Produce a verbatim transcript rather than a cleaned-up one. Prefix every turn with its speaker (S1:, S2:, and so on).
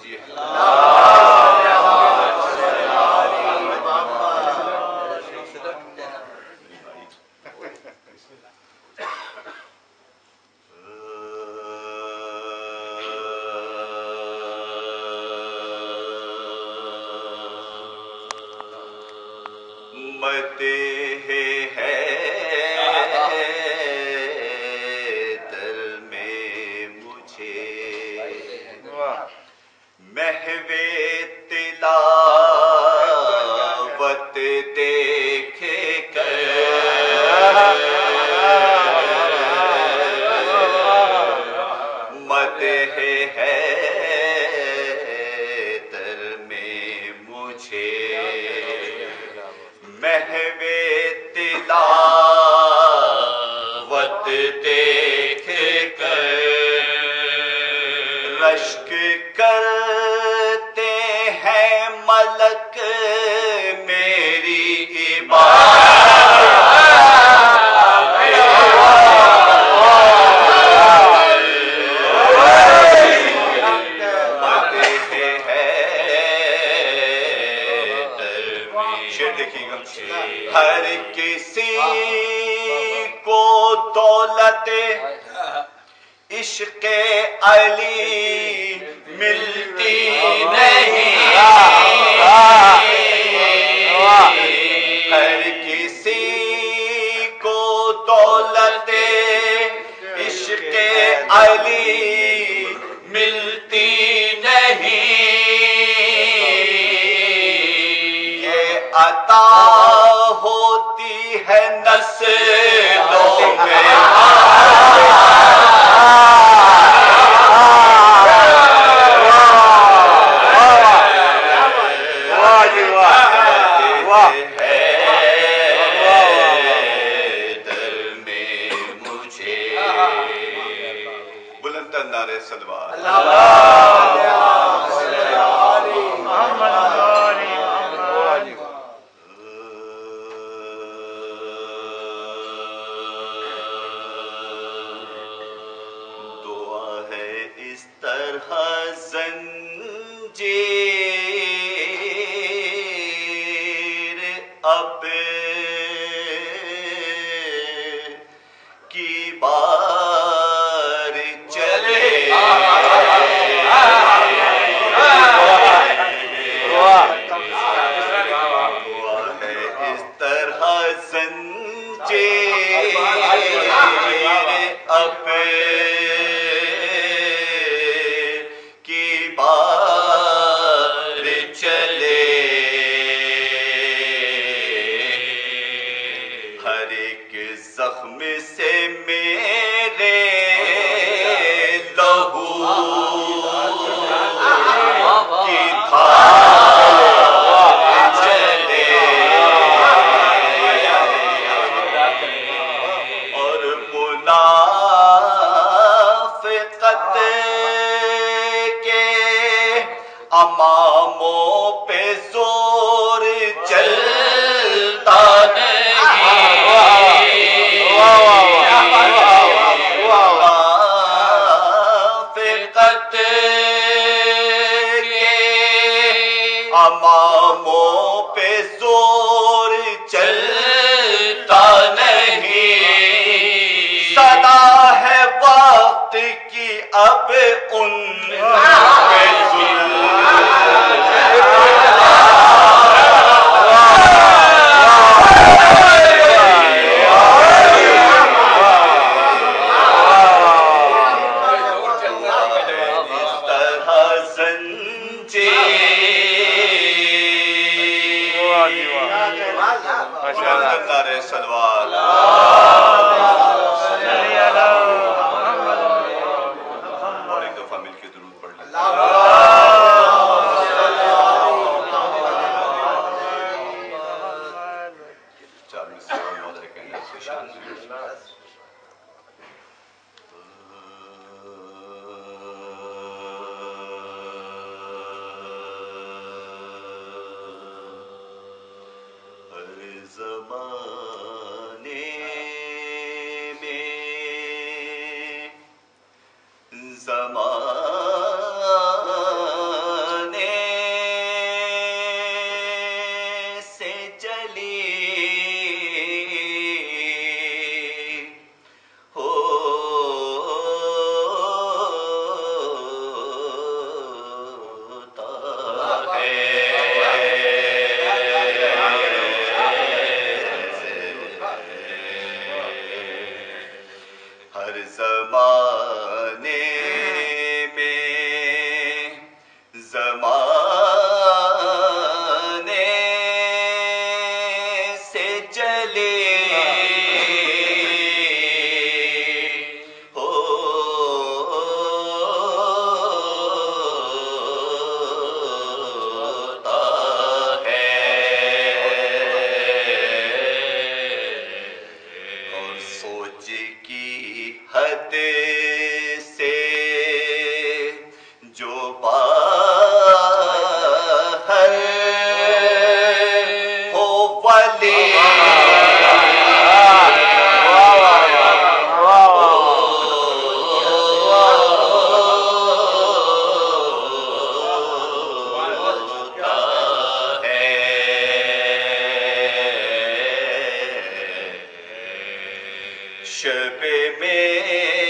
S1: कीजिए। मते है दर में मुझे महवे तिलावत देख कर मते है दर में मुझे महवे तिलावत देख कर रश्क करते हैं मलक मेरी हर किसी को दौलत इश्क़ अली मिलती नहीं। हर किसी को दौलत इश्क़ अली मिलती नहीं। ये अता होती है नस्लों में बुलंद नारे सलवात। दुआ है इस तरह जंजीर अब की बार चले। दुआ है इस तरह जंजीर अब की बार चले। हर एक जख्म से मेरे लहू की धार चले और मुनाफिकत के अमामों पे जोर चलता नहीं। मुनाफिकत के अमामों पे जोर चलता नहीं। सदा है वक्त की अब उन पे नारे सलवात। और एक दफा मिलके दुरूद पढ़ लें। चार में से मौला कहने से शान ज़माने में ज़माने सोच की हद से जो बाहर हो वाले शब में